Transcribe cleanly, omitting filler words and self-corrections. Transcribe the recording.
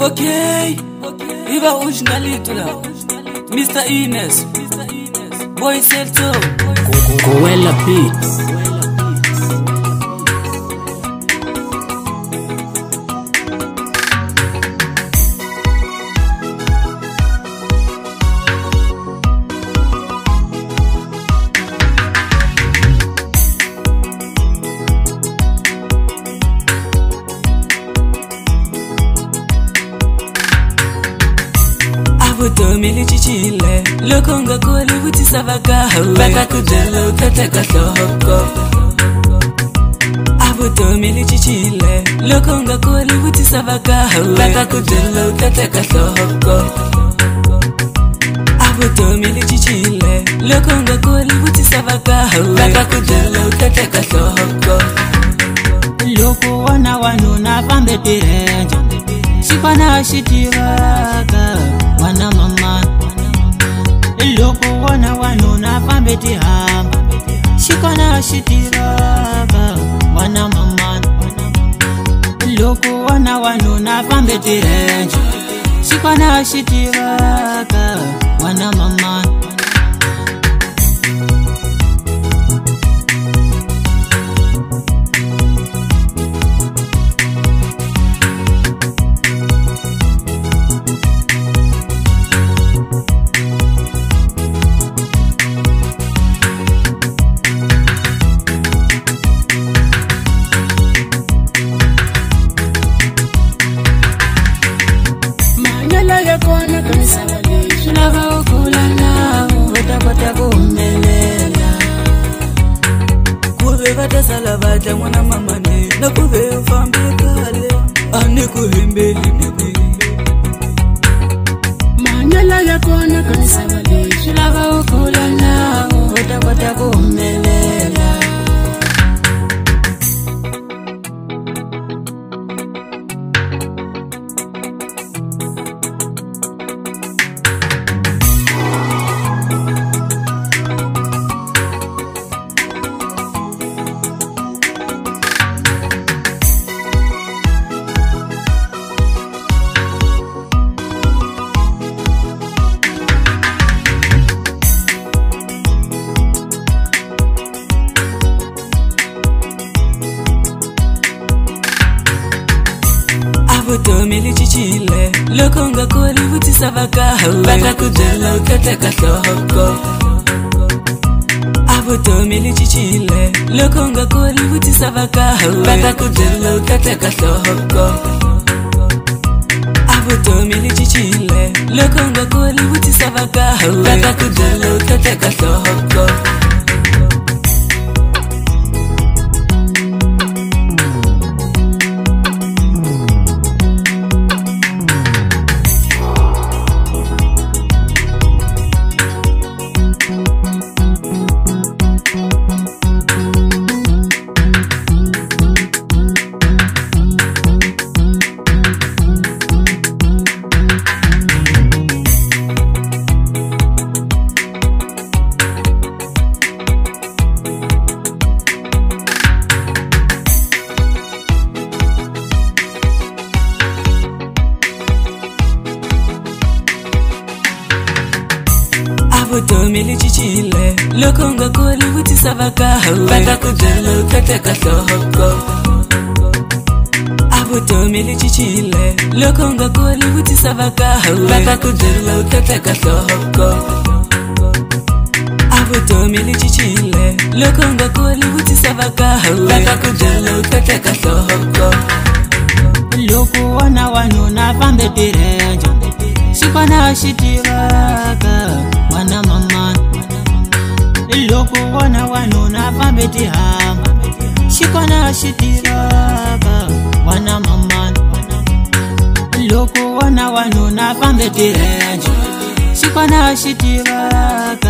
Okay, Viva originalito la Mr. Ines Boy Celto Coella Beats. Tomili chichile lokonga kole buti savaka baka kudelo kateka hloko Abu tomili chichile lokonga kole buti savaka baka kudelo kateka hloko Abu tomili chichile lokonga kole buti savaka baka kudelo kateka hloko Loko wana wanuna pambe tirenja Shipana shitivaka wana mama Loko wana wanuna pambe tihamba Shipana shitivaka wana mama Loko wana wanuna pambe tirenja Shipana shitivaka wana mama Lava ukula nao Weta kumelela Kube vata salavata mwana mamane Na kube ufambe kale Ane kuhimbeli nibi Manyala ya kona kanisa walishu Lava ukula nao Weta kumelela Tomili chichile lokonga koli buti savaka baka kudelo kateka hloko Abu tomili chichile lokonga koli buti savaka baka kudelo kateka hloko Abu tomili chichile lokonga koli buti savaka baka kudelo kateka hloko Tomili chichile lokonga koli buti savaka baka kudelo kateka hloko Abu tomili chichile lokonga koli buti savaka baka kudelo kateka hloko Abu tomili chichile lokonga koli buti savaka baka kudelo kateka hloko Loko wana wanuna pambe tirenja Shipana shitivaka wana mama Loko wana wanuna pambe tihamba Shipana shitivaka wana mama Loko wana wanuna pambe tirenja Shipana shitivaka